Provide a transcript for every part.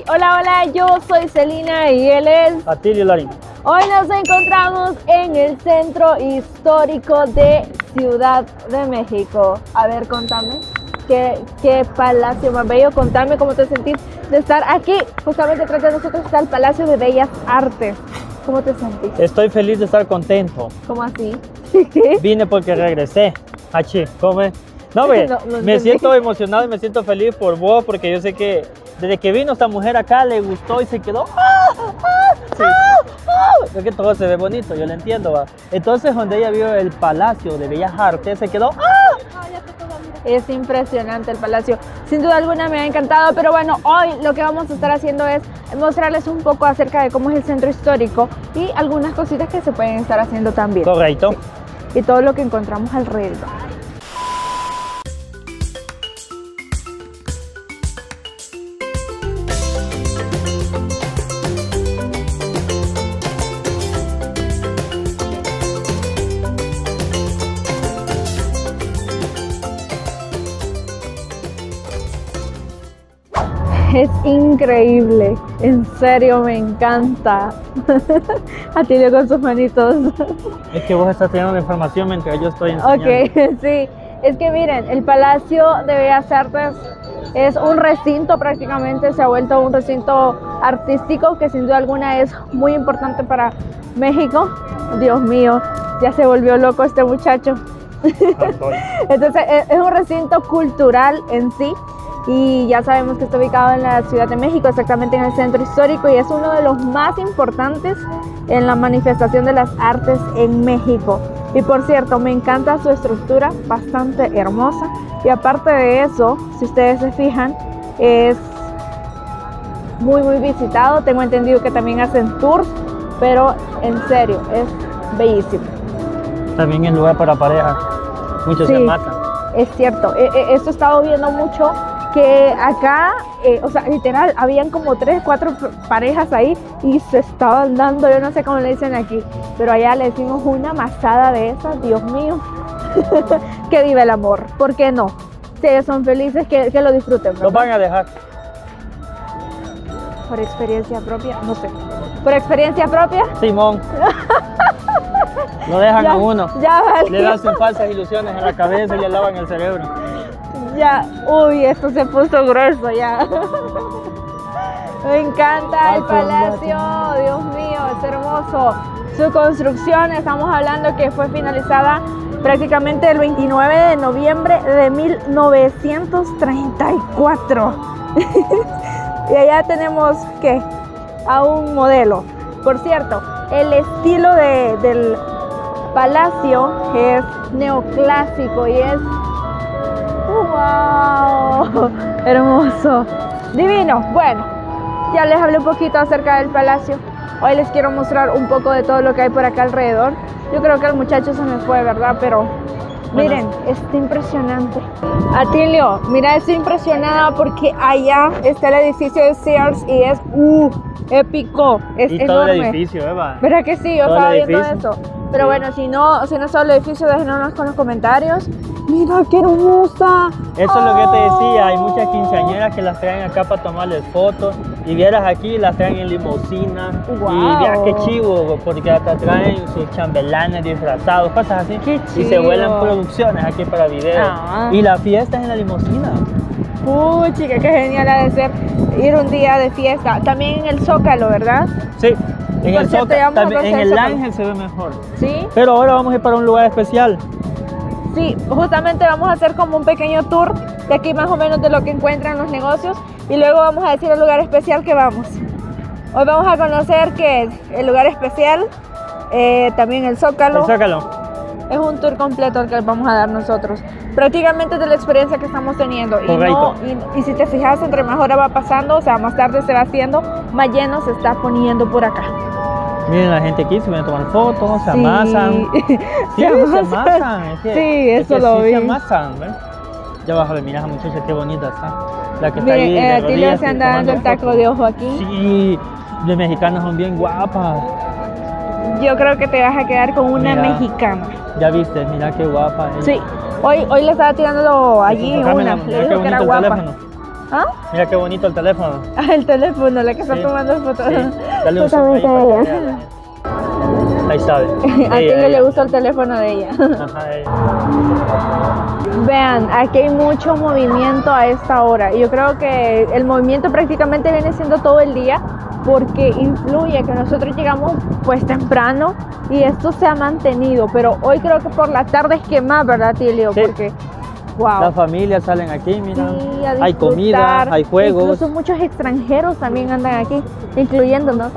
Hola, hola, yo soy Celina y él es Atilio Larín. Hoy nos encontramos en el centro histórico de Ciudad de México. A ver, contame, ¿qué palacio más bello? Contame cómo te sentís de estar aquí. Justamente detrás de nosotros está el Palacio de Bellas Artes. ¿Cómo te sentís? Estoy feliz de estar contento. ¿Cómo así? Vine porque regresé. Achí, ¿cómo es? No, ve, me siento emocionado y me siento feliz por vos porque yo sé que desde que vino esta mujer acá le gustó y se quedó. Sí. Es que todo se ve bonito, yo lo entiendo, va. Entonces, donde ella vio el Palacio de Bellas Artes, se quedó. Es impresionante el palacio. Sin duda alguna me ha encantado, pero bueno, hoy lo que vamos a estar haciendo es mostrarles un poco acerca de cómo es el centro histórico y algunas cositas que se pueden estar haciendo también. Correcto. Sí. Y todo lo que encontramos alrededor. Es increíble, en serio me encanta. Atilio con sus manitos. Es que vos estás teniendo la información mientras yo estoy enseñando. Ok, sí. Es que miren, el Palacio de Bellas Artes es un recinto prácticamente, se ha vuelto un recinto artístico que sin duda alguna es muy importante para México. Dios mío, ya se volvió loco este muchacho. Entonces es un recinto cultural en sí. Y ya sabemos que está ubicado en la Ciudad de México, exactamente en el centro histórico, y es uno de los más importantes en la manifestación de las artes en México. Y por cierto, me encanta su estructura, bastante hermosa. Y aparte de eso, si ustedes se fijan, es muy visitado. Tengo entendido que también hacen tours, pero en serio, es bellísimo. También es lugar para parejas, muchos se matan. Es cierto, esto he estado viendo mucho. Que acá, o sea, literal, habían como 3, 4 parejas ahí y se estaban dando, yo no sé cómo le dicen aquí, pero allá le decimos una masada de esas, Dios mío, que vive el amor, ¿por qué no? Si ellos son felices, que lo disfruten, ¿verdad? Los van a dejar. Por experiencia propia, no sé. ¿Por experiencia propia? Simón. Lo dejan ya, a uno. Ya vale. Le dan falsas ilusiones en la cabeza y le lavan el cerebro. Ya, uy, esto se puso grueso ya. Me encanta el palacio, Dios mío, es hermoso. Su construcción, estamos hablando que fue finalizada prácticamente el 29 de noviembre de 1934. Y allá tenemos, ¿qué? A un modelo. Por cierto, el estilo del palacio es neoclásico y es ¡wow! Hermoso, divino. Bueno, ya les hablé un poquito acerca del palacio. Hoy les quiero mostrar un poco de todo lo que hay por acá alrededor. Yo creo que el muchacho se me fue, ¿verdad? Pero miren, está impresionante. Atilio, mira, estoy impresionada porque allá está el edificio de Sears y es épico, es y enorme. todo el edificio, Eva. ¿Verdad que sí? Yo estaba viendo eso. Pero sí. Bueno, si no solo el edificio, déjenos con los comentarios. Mira qué hermosa. Eso es lo que te decía, hay muchas quinceañeras que las traen acá para tomarles fotos. Y vieras aquí, las traen en limusina. Wow. Y vieras qué chivo, porque acá traen sus chambelanes disfrazados, cosas así. Qué chivo. Y se vuelan producciones aquí para videos. Y la fiesta es en la limusina. Uy, chica, qué genial ha de ser ir un día de fiesta. También en el Zócalo, ¿verdad? Sí, en el Zócalo, también, en el Ángel se ve mejor. Sí. Pero ahora vamos a ir para un lugar especial. Sí, justamente vamos a hacer como un pequeño tour de aquí más o menos de lo que encuentran los negocios y luego vamos a decir el lugar especial que vamos. Hoy vamos a conocer que es el lugar especial, también el Zócalo. El Zócalo. Es un tour completo el que vamos a dar nosotros, prácticamente de la experiencia que estamos teniendo. Y si te fijas, entre más hora va pasando, o sea, más tarde se va haciendo, más lleno se está poniendo por acá. Miren, la gente aquí se viene a tomar fotos, se amasan. Sí, se amasan. Sí, eso lo vi. Se amasan, ¿ves? Ya vas a ver, mira esa muchacha qué bonita está. La que está miren, ahí de rodillas. Atilio se anda dando el taco de ojo aquí. Sí, de mexicanas son bien guapas. Yo creo que te vas a quedar con una mexicana. Ya viste, mira qué guapa. Sí, hoy le estaba tirando allí una, le dijo que era guapa. ¿Ah? Mira qué bonito el teléfono. Ah, el teléfono, la que está Sí. tomando fotos. Sí. Dale un zoom ahí para que vea. Ahí sabe. A Tilio le gusta el teléfono de ella. Ajá, ella. Vean, aquí hay mucho movimiento a esta hora. Y yo creo que el movimiento prácticamente viene siendo todo el día porque influye que nosotros llegamos pues temprano y esto se ha mantenido. Pero hoy creo que por la tarde es que más, ¿verdad, Tilio? Sí. Porque, wow. Las familias salen aquí, mira. Sí, a Hay comida, disfrutar. hay juegos. Incluso muchos extranjeros también andan aquí, incluyéndonos.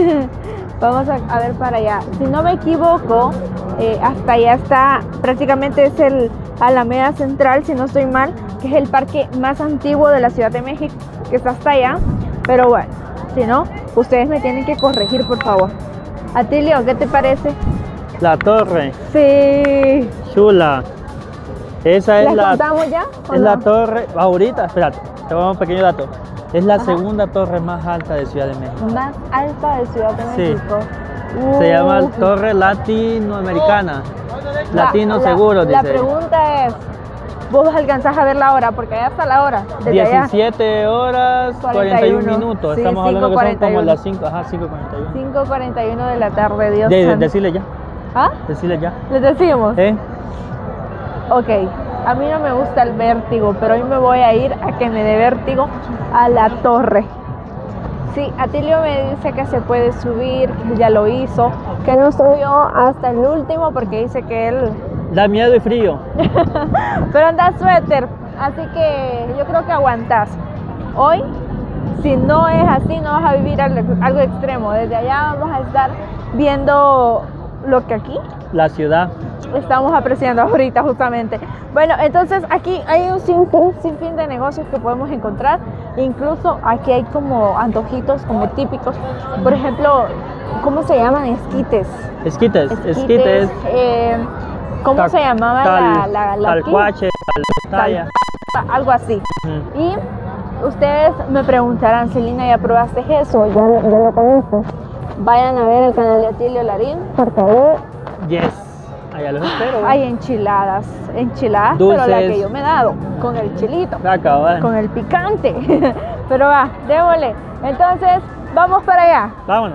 Vamos a ver para allá. Si no me equivoco, hasta allá está, prácticamente es el Alameda Central, si no estoy mal, que es el parque más antiguo de la Ciudad de México, que está hasta allá. Pero bueno, si no, ustedes me tienen que corregir, por favor. Atilio, ¿qué te parece? La torre, Sí. chula. Esa es ¿La la, contamos ya? ¿O es no? la torre, ahorita, espérate, te voy a dar un pequeño dato. Es la segunda torre más alta de Ciudad de México. Más alta de Ciudad de Sí. México. Se llama Torre Latinoamericana. Latino seguro, La dice. pregunta es, ¿vos alcanzás a ver la hora? Porque allá está la hora. Desde allá. 17 horas 41 minutos. Sí, Estamos hablando que son como 5:41. las 5, ajá, 5:41. 5:41 de la tarde, Dios santo. Decirle ya, ¿Ah? decirle ya. ¿Les decimos? ¿Eh? Ok, a mí no me gusta el vértigo, pero hoy me voy a ir a que me dé vértigo a la torre. Sí, Atilio me dice que se puede subir, que ya lo hizo, que no subió hasta el último porque dice que él... Da miedo y frío. Pero anda suéter, así que yo creo que aguantas. Hoy, si no es así, no vas a vivir algo extremo. Desde allá vamos a estar viendo lo que aquí La ciudad. estamos apreciando ahorita justamente. Bueno, entonces aquí hay un sinfín de negocios que podemos encontrar. Incluso aquí hay como antojitos como típicos. Por ejemplo, ¿cómo se llaman? Esquites. Esquites. ¿Cómo se llamaba la talcuache, talla. algo así. Y ustedes me preguntarán, Celina, ¿ya probaste eso? ¿Ya lo conoces? Vayan a ver el canal de Atilio Larín, por favor. Yes. Allá los espero. Hay enchiladas, Dulces. pero la que yo me he dado, con el chilito, Acá, con el picante. Pero va, démosle. Entonces, vamos para allá. vámonos.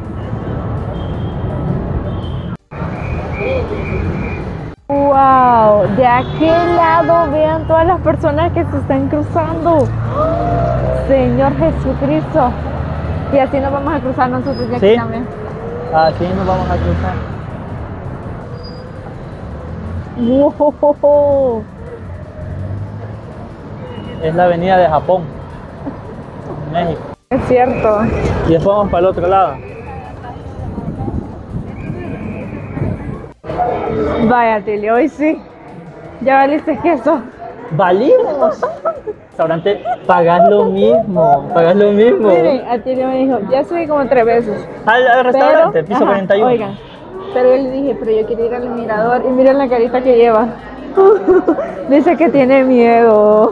Wow, de aquel lado vean todas las personas que se están cruzando. Señor Jesucristo. Y así nos vamos a cruzar nosotros de aquí Sí. también. Así nos vamos a cruzar. Wow. Es la avenida de Japón, México. Es cierto. Y después vamos para el otro lado. Vaya, Tilly, hoy sí. Ya valiste queso. ¡Valimos! Restaurante, pagas lo mismo. Miren, a Tilly me dijo, ya subí como 3 veces. Al restaurante, piso ajá, 41. Oigan, pero yo le dije, pero yo quiero ir al mirador. Y miren la carita que lleva. Dice que tiene miedo.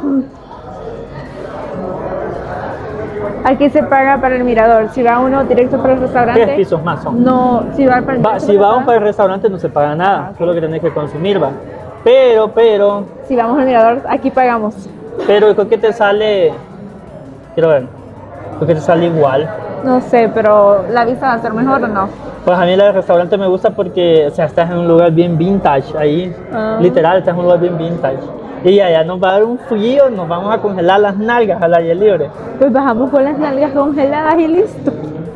Aquí se paga para el mirador. Si va uno directo para el restaurante. 3 pisos más son. No, si va para el Si vamos para el restaurante no se paga nada, solo que tenés que consumir, va. Pero, Si vamos al mirador, aquí pagamos. creo que te sale, quiero ver, creo que te sale igual. No sé, pero la vista va a ser mejor o no. Pues a mí el restaurante me gusta porque, o sea, estás en un lugar bien vintage ahí, literal, estás en un lugar bien vintage. Y allá nos va a dar un frío, nos vamos a congelar las nalgas al aire libre. Pues bajamos con las nalgas congeladas y listo.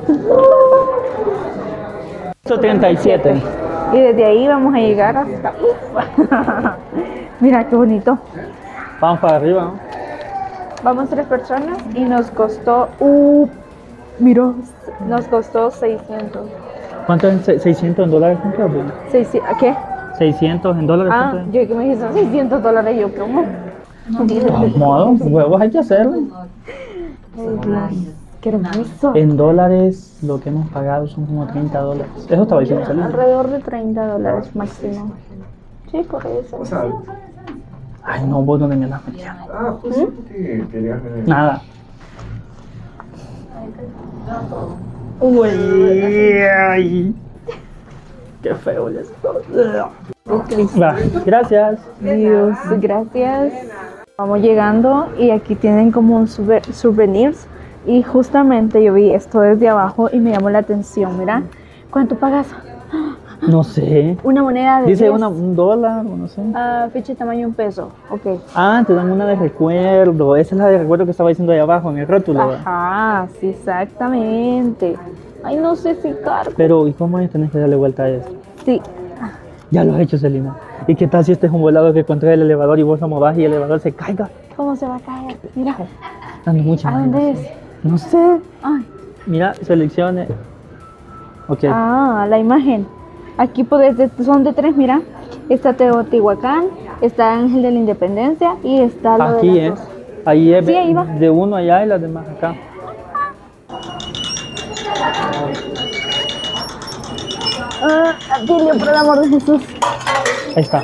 37. Y desde ahí vamos a llegar hasta... Mira qué bonito. Vamos para arriba, ¿no? Vamos 3 personas y nos costó... mira, nos costó 600. ¿Cuánto es 600 en dólares? ¿Qué? 600 en dólares. Ah, ¿cuánto es? yo que me dijiste $600. Yo, ¿cómo? Modo, huevos hay que hacerlo. Qué hermoso. En dólares, lo que hemos pagado son como $30. Eso estaba diciendo Celina. Alrededor de $30 máximo. Sí, por eso. Ay, no, vos no me andas metiendo. Ah, pues sí, porque querías venir. Nada. Uy, ay. Qué feo esto. Va, gracias. Dios, gracias. Vamos llegando y aquí tienen como un souvenirs y justamente yo vi esto desde abajo y me llamó la atención. Mira, ¿cuánto pagas? No sé. Una moneda de Dice 10. un dólar o no sé. Fecha y tamaño un peso. Ok. Ah, te dan una de recuerdo. Esa es la de recuerdo que estaba diciendo ahí abajo en el rótulo. ¿Verdad? Ajá, sí, exactamente. Ay, no sé si cargo. Pero, ¿y cómo es? Tenés que darle vuelta a eso. Sí. Ya lo has hecho, Celina. ¿Y qué tal si este es un volado que contra el elevador y vos lo movás y el elevador se caiga? ¿Cómo se va a caer? Mira. Dando mucha ¿A dónde es? No sé. Ay. Mira, seleccione. Ok. Ah, la imagen. Aquí son de 3, mira. Está Teotihuacán, está Ángel de la Independencia y está lo Aquí de es. Ahí es Sí, ahí va. de uno allá y las demás acá. Atilio, por el amor de Jesús. Ahí está.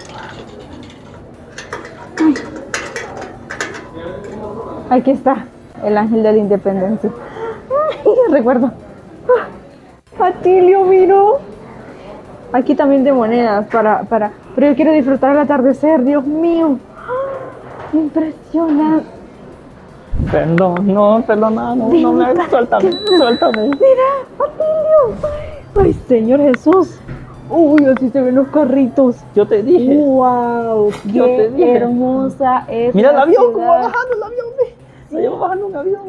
Aquí está el Ángel de la Independencia. Ay, recuerdo. Atilio, miro. Aquí también de monedas pero yo quiero disfrutar el atardecer, Dios mío. Impresionante. Perdón, no, perdona, no me hagas, suéltame. Mira, Atilio. Ay, Señor Jesús. Uy, así se ven los carritos. Yo te dije. Wow, Yo te qué dije. hermosa es Mira el la avión, cómo va ciudad. bajando el avión, ve. Ahí va bajando un avión.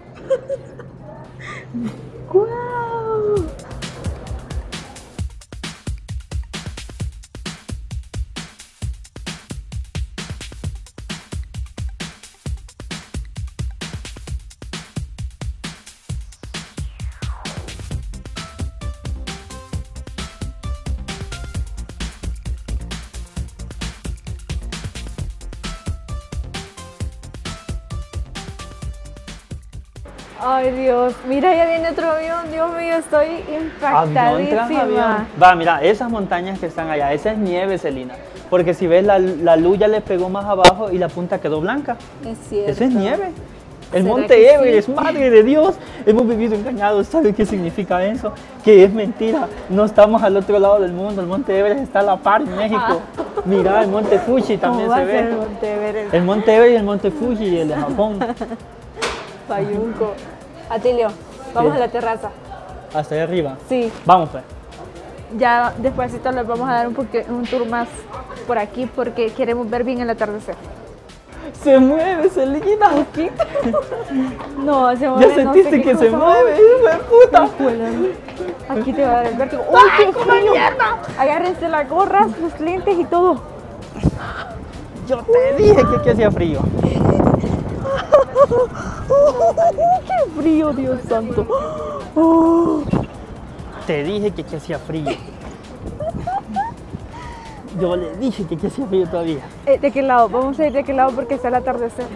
Wow. Ay, Dios, mira, ya viene otro avión, Dios mío, estoy Avión tras avión. impactadísima. Va, mira, esas montañas que están allá, esa es nieve, Celina. Porque si ves, la luz ya le pegó más abajo y la punta quedó blanca. Es cierto. Esa es nieve. El ¿Será monte que Everest, sí? madre de Dios. Hemos vivido engañados. ¿Sabe qué significa eso? Que es mentira. No estamos al otro lado del mundo. El monte Everest está a la par en México. Mira, el monte Fuji también ¿Cómo se va a ser ve. el Monte Everest? El monte Everest y el monte Fuji, el de Japón. Payunco. Atilio, vamos ¿Qué? a la terraza. Hasta allá arriba. Sí, Vamos, pues. ya despuésito les vamos a dar un tour más por aquí porque queremos ver bien el atardecer. Se mueve, Celina. No, se Ya mueve, no sé sentiste qué que se cosa. mueve, hijo de puta. Aquí te va a dar el vértigo. ¡Uy, Dios mío! Agárrense las gorras, los lentes y todo. Yo te dije que aquí hacía frío. ¡Qué frío, Dios santo! Te dije que aquí hacía frío. Yo le dije que aquí hacía frío todavía. ¿De qué lado? Vamos a ir de qué lado porque está el atardecer.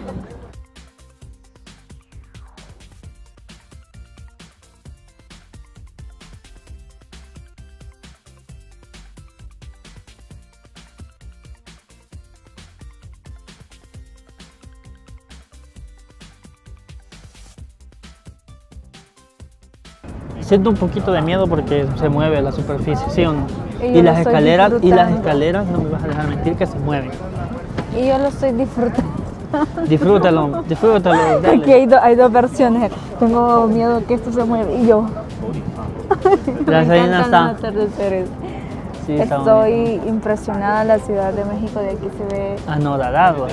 Siento un poquito de miedo porque se mueve la superficie, ¿sí o no? Y yo lo estoy disfrutando. escaleras, no me vas a dejar mentir que se mueven. Y yo lo estoy disfrutando. Disfrútalo, dale. Aquí hay dos versiones. Tengo miedo que esto se mueva y yo. La Me Celina encantan está. los atardeceres. Sí, está Estoy impresionada. La Ciudad de México de aquí se ve. anodadado.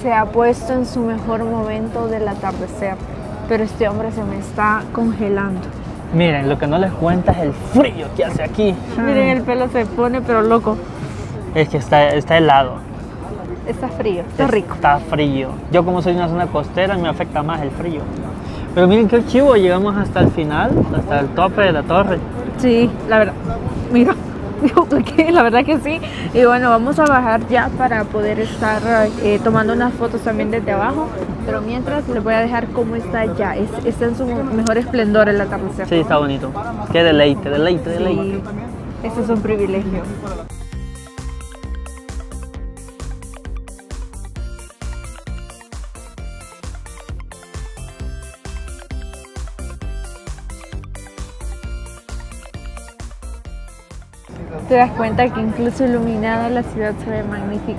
se ha puesto en su mejor momento del atardecer, pero este hombre se me está congelando. Miren, lo que no les cuenta es el frío que hace aquí. Miren, el pelo se pone pero loco. Es que está helado. Está frío, está rico. Está frío. Yo como soy de una zona costera me afecta más el frío. Pero miren qué chivo, llegamos hasta el final, hasta el tope de la torre. Sí, la verdad. Mira, la verdad que sí. Y bueno, vamos a bajar ya para poder estar tomando unas fotos también desde abajo. Pero mientras les voy a dejar cómo está ya. Está en su mejor esplendor el atardecer. Sí, está bonito. Qué deleite, deleite, deleite. Sí, este es un privilegio. Te das cuenta que incluso iluminada la ciudad se ve magnífica.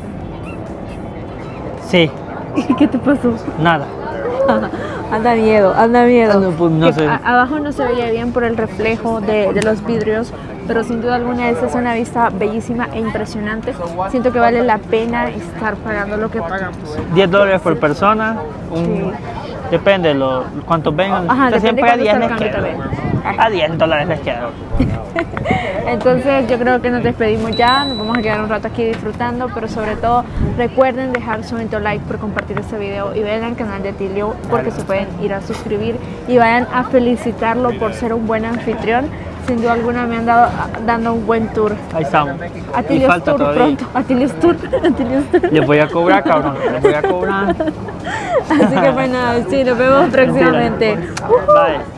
Sí. ¿Qué te pasó? Nada. Anda miedo, anda miedo. No, pues, no sé. Abajo no se veía bien por el reflejo de los vidrios, pero sin duda alguna esta es una vista bellísima e impresionante. Siento que vale la pena estar pagando lo que pagamos. $10 por persona. Sí. Depende de cuántos vengan. Ajá, Usted depende siempre a cuánto 10 está el les cambio queda. también. A $10 les queda. Entonces yo creo que nos despedimos ya, nos vamos a quedar un rato aquí disfrutando, pero sobre todo recuerden dejar su like por compartir este video y vayan al canal de Atilio porque se pueden ir a suscribir y vayan a felicitarlo por ser un buen anfitrión. Sin duda alguna me han dando un buen tour. Ahí estamos. Atilio's falta Tour todavía. pronto, Atilio's Tour, Atilio's Tour. Les voy a cobrar, cabrón. Les voy a cobrar. Así que bueno, sí, nos vemos próximamente. Bye.